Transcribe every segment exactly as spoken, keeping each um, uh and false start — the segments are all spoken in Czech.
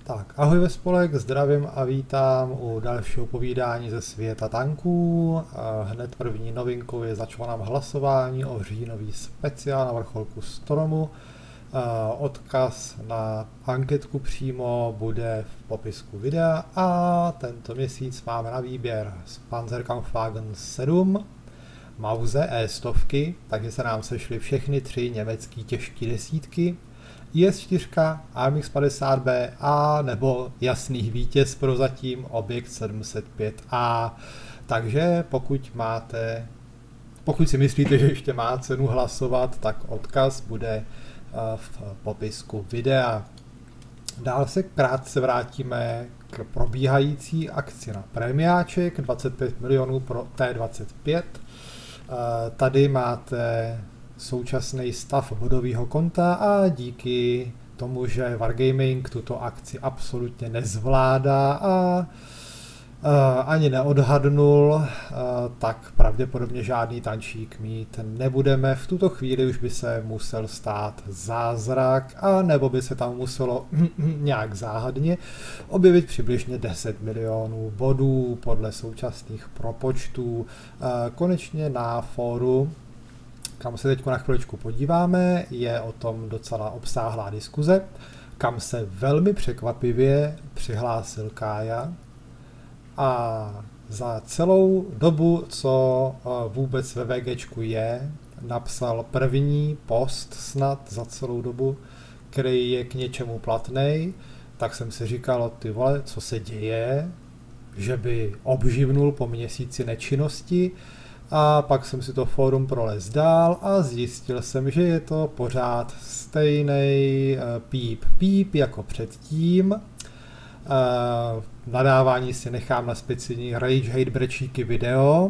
Tak, ahoj ve spolek, zdravím a vítám u dalšího povídání ze světa tanků. Hned první novinkou je začalo nám hlasování o říjnový speciál na vrcholku Stormu. Odkaz na anketku přímo bude v popisku videa a tento měsíc máme na výběr Panzerkampfwagen sedm, Mause E sto, takže se nám sešly všechny tři německé těžké desítky, I S čtyři, A M X padesát B a nebo jasný vítěz prozatím Objekt sedm set pět A. Takže pokud máte, pokud si myslíte, že ještě má cenu hlasovat, tak odkaz bude v popisku videa. Dál se krátce vrátíme k probíhající akci na prémiáček, dvacet pět milionů pro T dvacet pět. Tady máte současný stav bodového konta a díky tomu, že Wargaming tuto akci absolutně nezvládá a Uh, ani neodhadnul, uh, tak pravděpodobně žádný tančík mít nebudeme. V tuto chvíli už by se musel stát zázrak, a nebo by se tam muselo nějak záhadně objevit přibližně deset milionů bodů podle současných propočtů. Uh, konečně na fóru, kam se teď na chviličku podíváme, je o tom docela obsáhlá diskuze, kam se velmi překvapivě přihlásil Kája. A za celou dobu, co vůbec ve VGčku je, napsal první post snad za celou dobu, který je k něčemu platnej, tak jsem si říkal, ty vole, co se děje, že by obživnul po měsíci nečinnosti, a pak jsem si to fórum prolez dál a zjistil jsem, že je to pořád stejnej píp píp jako předtím. Uh, nadávání si nechám na speciální Rage Hate brečíky video uh,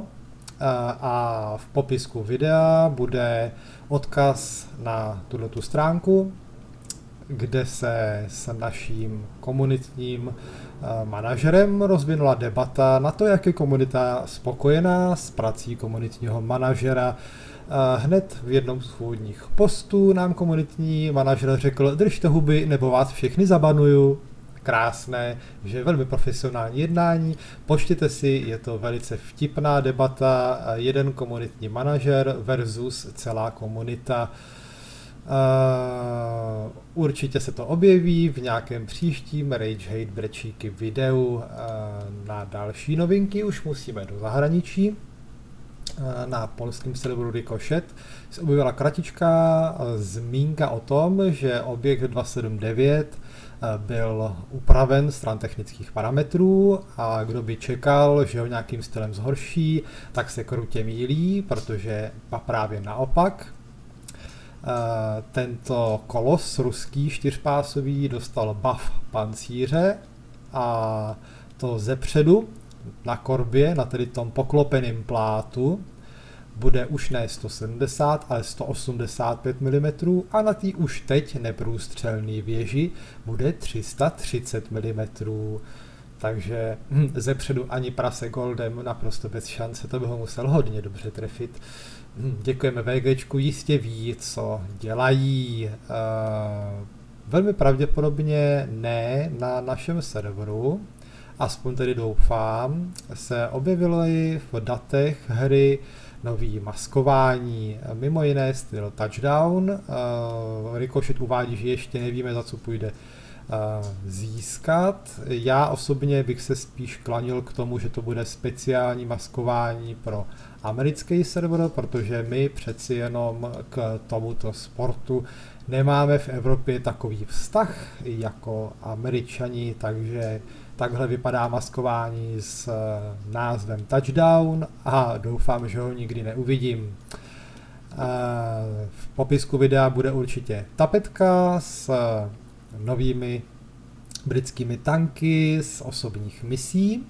a v popisku videa bude odkaz na tuto stránku, kde se s naším komunitním uh, manažerem rozvinula debata na to, jak je komunita spokojená s prací komunitního manažera. Uh, hned v jednom z úvodních postů nám komunitní manažer řekl: držte huby, nebo vás všechny zabanuju. Krásné, že je velmi profesionální jednání. Počtěte si, je to velice vtipná debata, jeden komunitní manažer versus celá komunita. Uh, určitě se to objeví v nějakém příštím Rage Hate brečíky videu. Uh, na další novinky už musíme do zahraničí. Uh, na polském serveru Ricochet se objevila kratičká zmínka o tom, že objekt dva sedm devět byl upraven stran technických parametrů, a kdo by čekal, že ho nějakým stylem zhorší, tak se krutě mýlí, protože právě naopak. Tento kolos ruský čtyřpásový dostal buff pancíře, a to zepředu na korbě, na tedy tom poklopeném plátu, bude už ne sto sedmdesát, ale sto osmdesát pět milimetrů, a na té už teď neprůstřelné věži bude tři sta třicet milimetrů. Takže hm, zepředu ani prase goldem naprosto bez šance, to by ho musel hodně dobře trefit. Hm, děkujeme VGčku, jistě ví, co dělají. Uh, velmi pravděpodobně ne na našem serveru, aspoň tedy doufám, se objevily v datech hry nový maskování, mimo jiné styl Touchdown. Uh, Ricochet uvádí, že ještě nevíme, za co půjde uh, získat. Já osobně bych se spíš klanil k tomu, že to bude speciální maskování pro americký server, protože my přeci jenom k tomuto sportu nemáme v Evropě takový vztah jako Američani, takže takhle vypadá maskování s názvem Touchdown a doufám, že ho nikdy neuvidím. V popisku videa bude určitě tapetka s novými britskými tanky z osobních misí.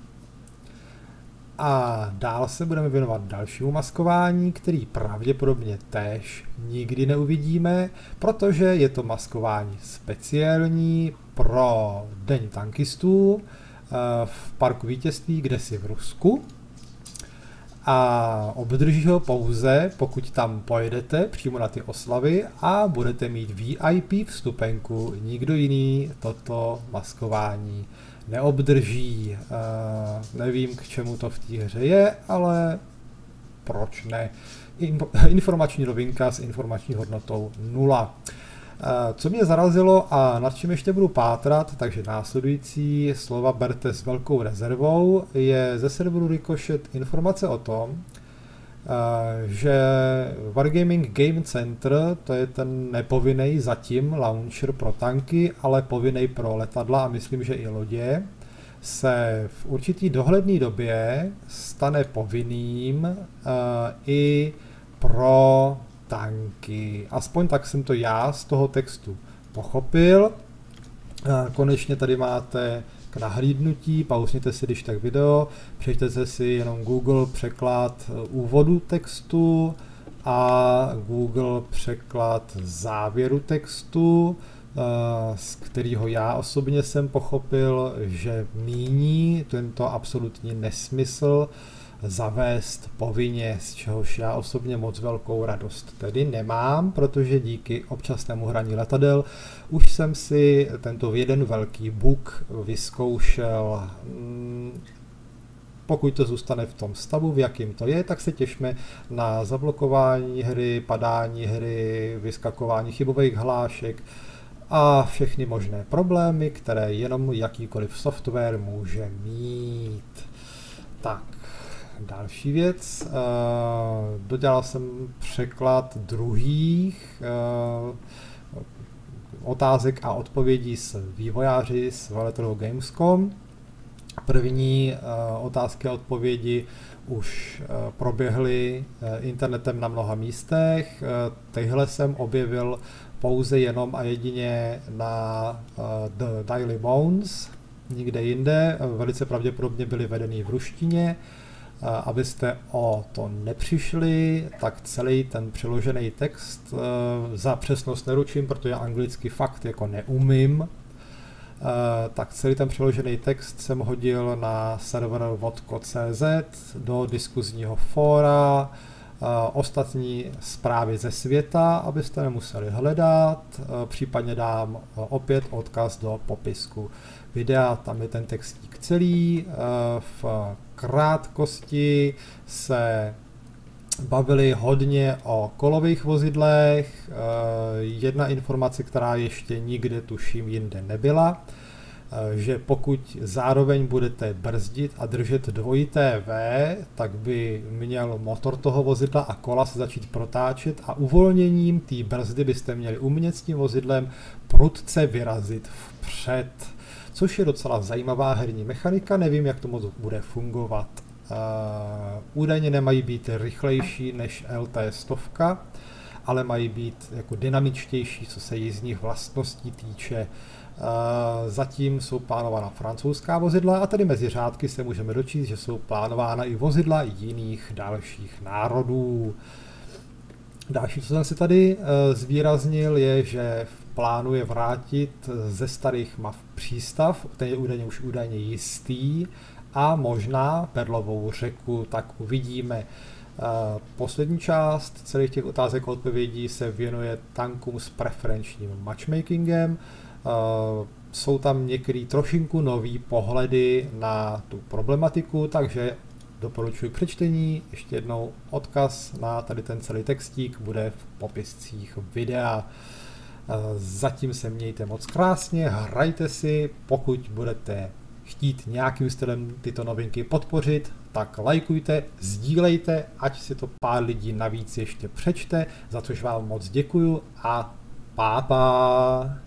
A dál se budeme věnovat dalšímu maskování, který pravděpodobně též nikdy neuvidíme, protože je to maskování speciální pro Den tankistů v Parku vítězství, kdesi v Rusku. a obdrží ho pouze, pokud tam pojedete přímo na ty oslavy a budete mít V I P vstupenku. Nikdo jiný toto maskování neobdrží. Uh, nevím, k čemu to v té hře je, ale proč ne? Informační novinka s informační hodnotou nula. Co mě zarazilo a nad čím ještě budu pátrat, takže následující slova berte s velkou rezervou, je ze serveru Ricochet informace o tom, že Wargaming Game Center, to je ten nepovinný zatím launcher pro tanky, ale povinný pro letadla a myslím, že i lodě, se v určitý dohledné době stane povinným uh, i pro tanky. Aspoň tak jsem to já z toho textu pochopil. Uh, konečně tady máte k nahlídnutí, pauzněte si když tak video, přečtěte si jenom Google překlad úvodu textu a Google překlad závěru textu, z kterého já osobně jsem pochopil, že míní tento absolutní nesmysl zavést povinně, z čehož já osobně moc velkou radost tedy nemám, protože díky občasnému hraní letadel už jsem si tento jeden velký bug vyzkoušel. Pokud to zůstane v tom stavu, v jakým to je, tak se těšme na zablokování hry, padání hry, vyskakování chybových hlášek a všechny možné problémy, které jenom jakýkoliv software může mít. Tak, další věc. Dodělal jsem překlad druhých otázek a odpovědí s vývojáři z Veletrhu Gamescom. První otázky a odpovědi už proběhly internetem na mnoha místech. Tyhle jsem objevil pouze jenom a jedině na The Daily Bones, nikde jinde. Velice pravděpodobně byly vedeny v ruštině. Abyste o to nepřišli, tak celý ten přeložený text, za přesnost neručím, protože anglicky fakt jako neumím, tak celý ten přeložený text jsem hodil na server vodko tečka cé zet do diskuzního fóra, ostatní zprávy ze světa, abyste nemuseli hledat, případně dám opět odkaz do popisku videa, tam je ten textík celý. V krátkosti se bavili hodně o kolových vozidlech, jedna informace, která ještě nikde tuším jinde nebyla, že pokud zároveň budete brzdit a držet dvojité V, tak by měl motor toho vozidla a kola se začít protáčet a uvolněním té brzdy byste měli umět s tím vozidlem prudce vyrazit vpřed, což je docela zajímavá herní mechanika, nevím, jak to moc bude fungovat. Uh, údajně nemají být rychlejší než L T sto, ale mají být jako dynamičtější, co se jízdních vlastností týče. Uh, zatím jsou plánována francouzská vozidla a tady mezi řádky se můžeme dočíst, že jsou plánována i vozidla jiných dalších národů. Další, co jsem si tady uh, zvýraznil, je, že plánuje vrátit ze starých map přístav, ten je údajně už údajně jistý, a možná Perlovou řeku, tak uvidíme. Poslední část celých těch otázek a odpovědí se věnuje tankům s preferenčním matchmakingem. Jsou tam některé trošinku nový pohledy na tu problematiku, takže doporučuji k přečtení. Ještě jednou odkaz na tady ten celý textík bude v popiscích videa. Zatím se mějte moc krásně, hrajte si, pokud budete chtít nějakým stylem tyto novinky podpořit, tak lajkujte, sdílejte, ať si to pár lidí navíc ještě přečte, za což vám moc děkuju a pápa.